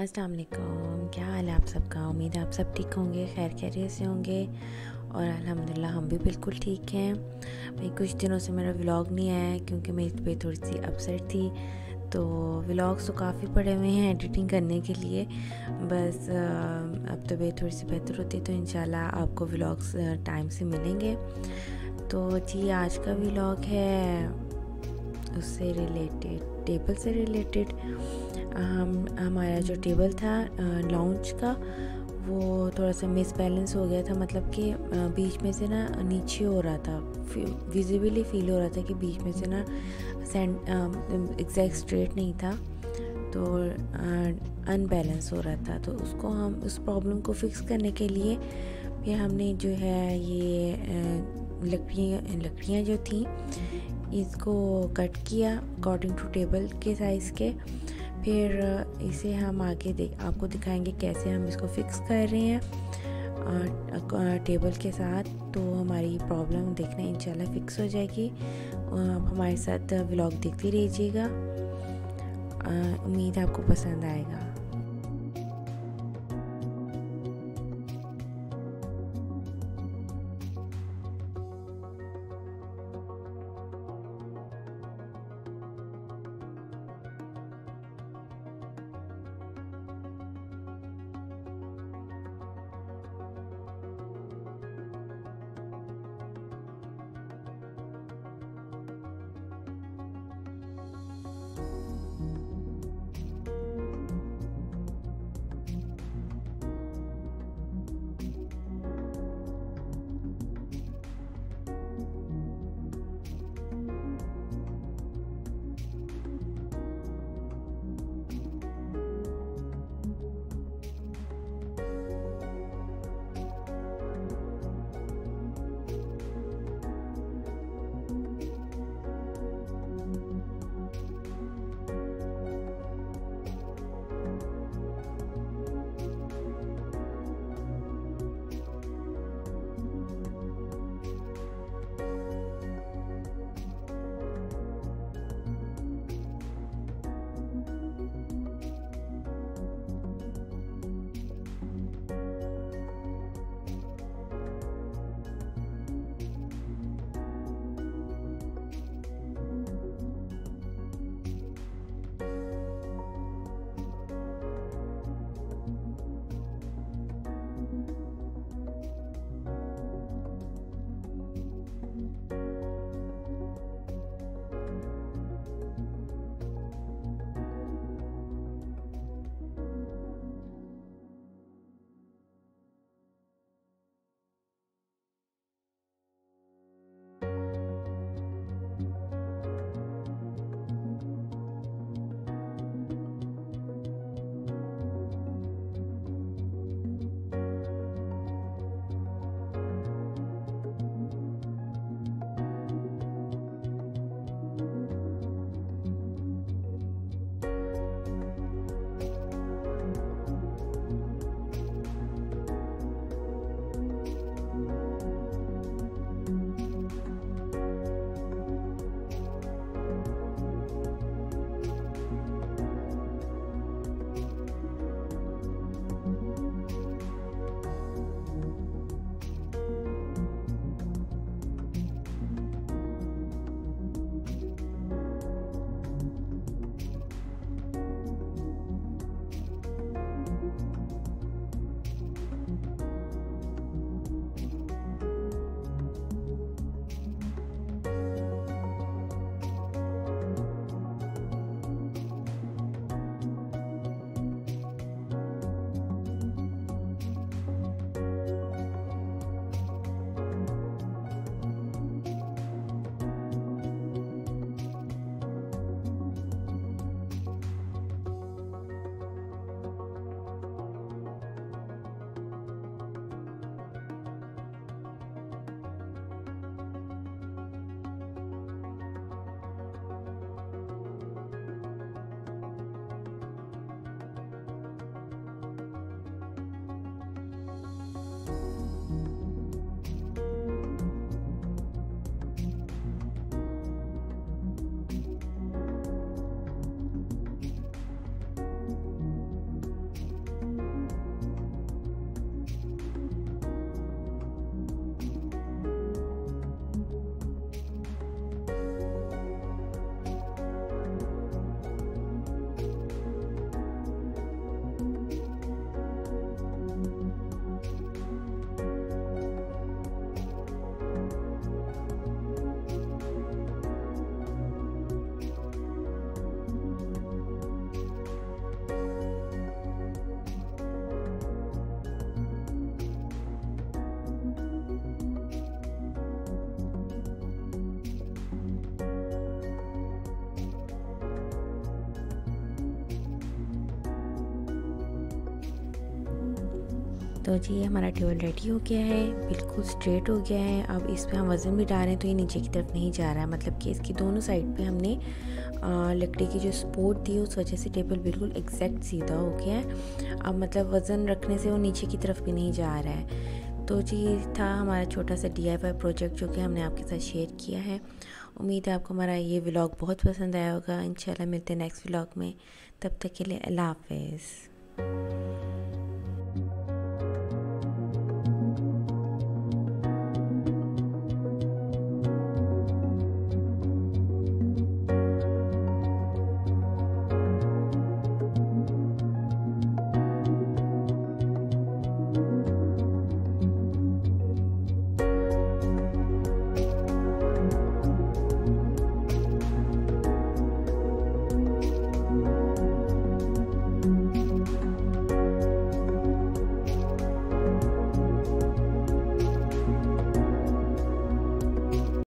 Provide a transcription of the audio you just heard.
अस्सलाम वालेकुम। क्या हाल है आप सबका? उम्मीद है आप सब ठीक होंगे, खैर खैरियत से होंगे। और अल्हम्दुलिल्लाह हम भी बिल्कुल ठीक हैं। भाई कुछ दिनों से मेरा व्लॉग नहीं आया है क्योंकि मेरी तबीयत थोड़ी सी अपसेट थी। तो व्लॉग्स तो काफ़ी पड़े हुए हैं एडिटिंग करने के लिए। बस अब तबीयत थोड़ी सी बेहतर होती है तो इंशाल्लाह आपको व्लॉग्स टाइम से मिलेंगे। तो जी आज का व्लॉग है उससे रिलेटेड, टेबल से रिलेटेड। हमारा जो टेबल था लाउंज का, वो थोड़ा सा मिसबैलेंस हो गया था। मतलब कि बीच में से ना नीचे हो रहा था, विजिबली फील हो रहा था कि बीच में से ना एग्जैक्ट स्ट्रेट नहीं था, तो अनबैलेंस हो रहा था। तो उसको हम उस प्रॉब्लम को फिक्स करने के लिए फिर हमने जो है ये लकड़ियाँ जो थी इसको कट किया अकॉर्डिंग टू टेबल के साइज़ के। फिर इसे हम आगे आपको दिखाएंगे कैसे हम इसको फिक्स कर रहे हैं टेबल के साथ। तो हमारी प्रॉब्लम देखना इंशाल्लाह फिक्स हो जाएगी। आप हमारे साथ व्लॉग देखते रहिएगा, उम्मीद है आपको पसंद आएगा। तो जी ये हमारा टेबल रेडी हो गया है, बिल्कुल स्ट्रेट हो गया है। अब इस पे हम वज़न भी डाल रहे हैं तो ये नीचे की तरफ नहीं जा रहा है, मतलब कि इसकी दोनों साइड पे हमने लकड़ी की जो सपोर्ट दी उस वजह से टेबल बिल्कुल एग्जैक्ट सीधा हो गया है। अब मतलब वज़न रखने से वो नीचे की तरफ भी नहीं जा रहा है। तो जी ये था हमारा छोटा सा DIY प्रोजेक्ट जो कि हमने आपके साथ शेयर किया है। उम्मीद है आपको हमारा ये व्लॉग बहुत पसंद आया होगा। इंशाल्लाह मिलते हैं नेक्स्ट व्लॉग में, तब तक के लिए अल्लाह हाफ़िज़।